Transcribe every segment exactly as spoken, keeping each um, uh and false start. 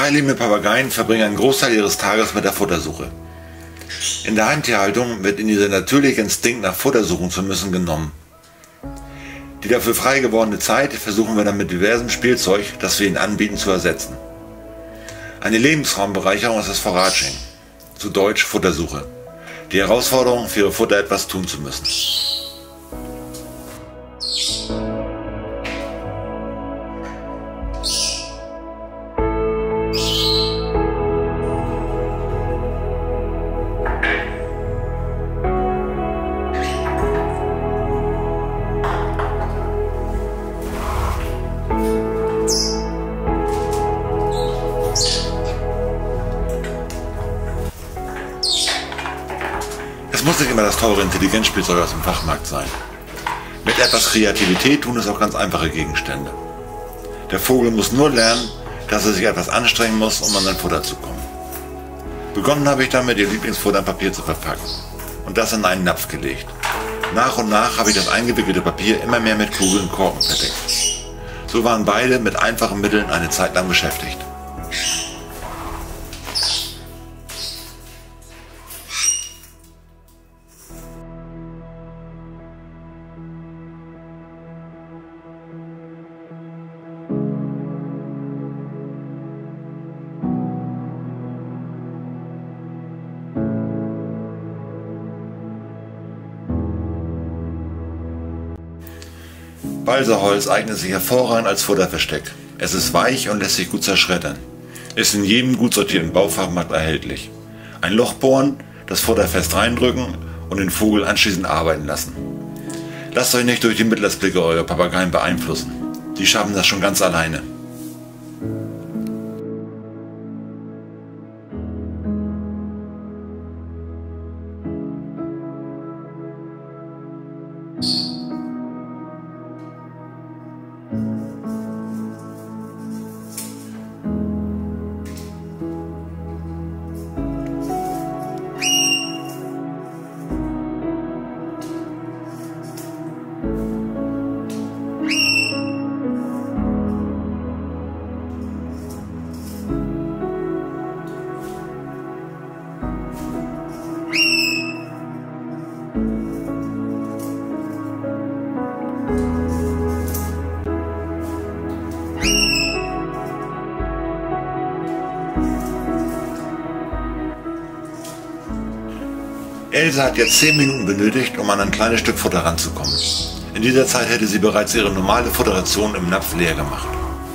freilebende Papageien verbringen einen Großteil ihres Tages mit der Futtersuche. In der Heimtierhaltung wird ihnen dieser natürliche Instinkt nach Futter suchen zu müssen genommen. Die dafür frei gewordene Zeit versuchen wir dann mit diversem Spielzeug, das wir ihnen anbieten, zu ersetzen. Eine Lebensraumbereicherung ist das Foraging, zu Deutsch Futtersuche. Die Herausforderung, für ihr Futter etwas tun zu müssen. Es muss nicht immer das teure Intelligenzspielzeug aus dem Fachmarkt sein. Mit etwas Kreativität tun es auch ganz einfache Gegenstände. Der Vogel muss nur lernen, dass er sich etwas anstrengen muss, um an sein Futter zu kommen. Begonnen habe ich damit, ihr Lieblingsfutter in Papier zu verpacken und das in einen Napf gelegt. Nach und nach habe ich das eingewickelte Papier immer mehr mit Kugeln und Korken verdeckt. So waren beide mit einfachen Mitteln eine Zeit lang beschäftigt. Balsaholz eignet sich hervorragend als Futterversteck. Es ist weich und lässt sich gut zerschreddern. Ist in jedem gut sortierten Baufachmarkt erhältlich. Ein Loch bohren, das Futter fest reindrücken und den Vogel anschließend arbeiten lassen. Lasst euch nicht durch die Mitleidsblicke eurer Papageien beeinflussen. Die schaffen das schon ganz alleine. Else hat jetzt zehn Minuten benötigt, um an ein kleines Stück Futter ranzukommen. In dieser Zeit hätte sie bereits ihre normale Futterration im Napf leer gemacht.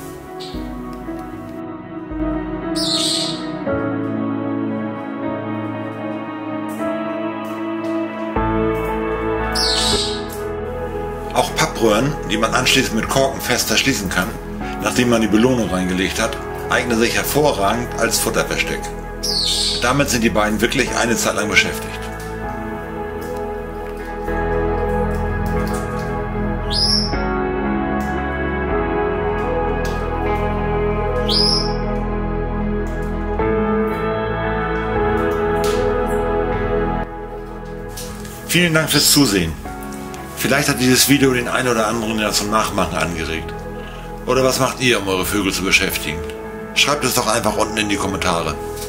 Auch Pappröhren, die man anschließend mit Korken fest verschließen kann, nachdem man die Belohnung reingelegt hat, eignen sich hervorragend als Futterversteck. Damit sind die beiden wirklich eine Zeit lang beschäftigt. Vielen Dank fürs Zusehen. Vielleicht hat dieses Video den einen oder anderen ja zum Nachmachen angeregt. Oder was macht ihr, um eure Vögel zu beschäftigen? Schreibt es doch einfach unten in die Kommentare.